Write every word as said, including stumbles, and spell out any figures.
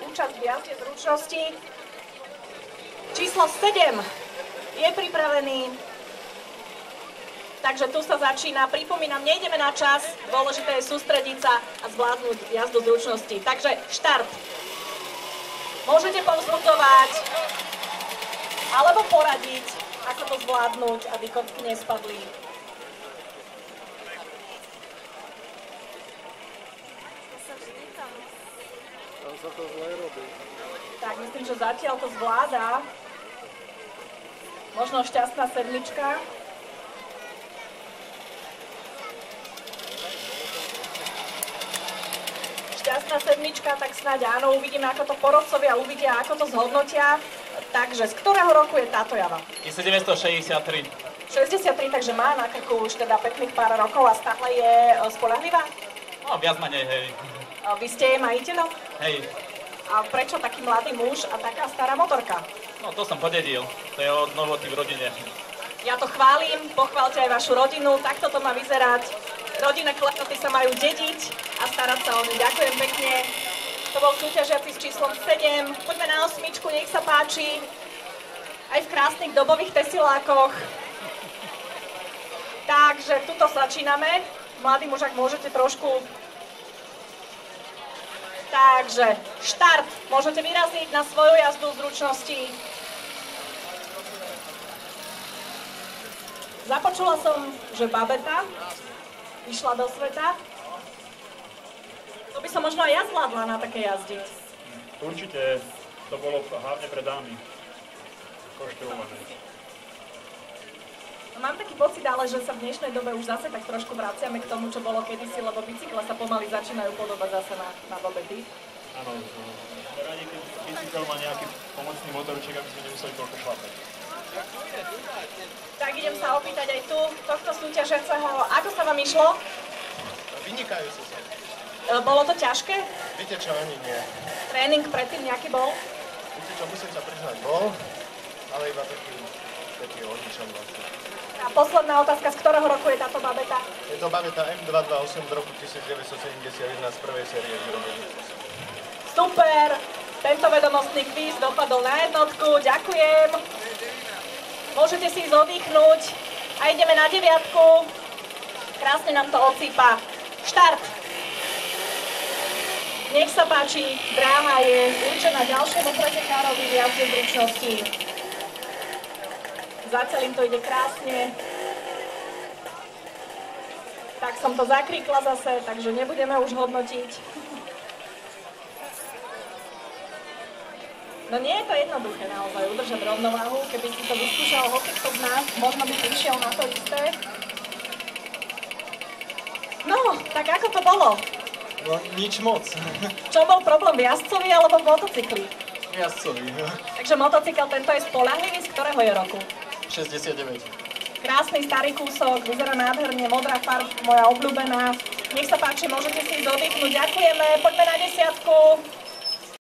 účasť v jazde zručnosti. Číslo sedem je pripravený. Takže tu sa začína. Pripomínam, nejdeme na čas. Dôležité je sústrediť sa a zvládnuť jazdu zručnosti. Takže štart. Môžete povzbudzovať alebo poradiť, ako to zvládnuť, aby kocky nespadli. Tam sa to zle robí. Tak, myslím, že zatiaľ to zvláda. Možno šťastná sedmička. Šťastná sedmička, tak snáď áno, uvidíme, ako to porodcovia uvidia, ako to zhodnotia. Takže, z ktorého roku je táto java? Je sedemstošesťdesiattri. šesťdesiattri, takže má na krku už teda pekných pár rokov a stále je spoľahlivá? No, viac menej, hej. Vy ste jej majiteľom? Hej. A prečo taký mladý muž a taká stará motorka? No, to som podedil. To je od novoty v rodine. Ja to chválim, pochválte aj vašu rodinu, takto to má vyzerať. Rodinné klenoty sa majú dediť a starať sa o ne. Ďakujem pekne. To bol súťažiaci s číslom sedem. Poďme na osmičku, nech sa páči. Aj v krásnych dobových tesilákoch. Takže tuto začíname. Mladý muž, ak môžete trošku. Takže štart. Môžete vyraziť na svoju jazdu zručnosti. Započula som, že babeta išla do sveta. To by som možno aj ja zvládla na také jazdiť. Určite to bolo hlavne pre dámy konštruované. Mám taký pocit, ale že sa v dnešnej dobe už zase tak trošku vraciame k tomu, čo bolo kedysi, lebo bicykle sa pomaly začínajú podobať zase na, na bobety. Áno, sme radi, keď bicykel má nejaký pomocný motorček, aby sme nemuseli toľko šlapať. Tak idem sa opýtať aj tu, tohto súťažiaceho, ako sa vám išlo? Vynikajúco sa. Bolo to ťažké? Viete čo, ani nie. Tréning predtým nejaký bol? Viete čo, musím sa priznať, bol, ale iba taký, taký odličan vlastne. A posledná otázka, z ktorého roku je táto babeta? Je to babeta em dvestodvadsaťosem z roku devätnásťsedemdesiatjeden z prvej série výroby. Super! Tento vedomostný kvíz dopadol na jednotku, ďakujem. Môžete si ísť oddychnúť a ideme na deviatku. Krásne nám to odsýpa. Štart! Nech sa páči, dráha je určená ďalšiemu pretekárovi v jazde zručnosti. Zatiaľ im to ide krásne. Tak som to zakríkla zase, takže nebudeme už hodnotiť. No nie je to jednoduché naozaj udržať rovnováhu. Keby si to vyskúšal hokejko z nás, možno by prišiel na to isté. No, tak ako to bolo? No, nič moc. Čo bol problém v jazdcovi alebo v motocykli? Jazdcovi. Takže motocykel tento je spoľahlivý, z ktorého je roku? šesťdesiatdeväť. Krásny starý kúsok, vyzerá nádherne, modrá farba, moja obľúbená. Nech sa páči, môžete si ísť oddychnúť. Ďakujeme, poďme na desiatku.